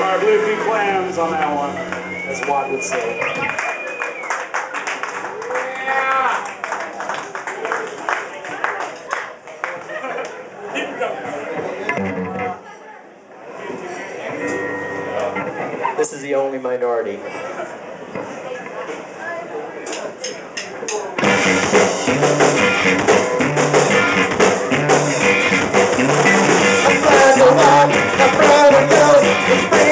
our bloopy clams on that one, as Watt would say. This is the only minority. I'm proud of one, I'm proud of you.